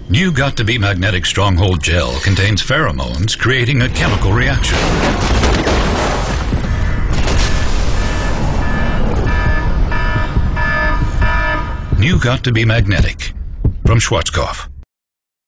New Got2b Magnetic Stronghold Gel contains pheromones, creating a chemical reaction. New Got2b Magnetic from Schwarzkopf.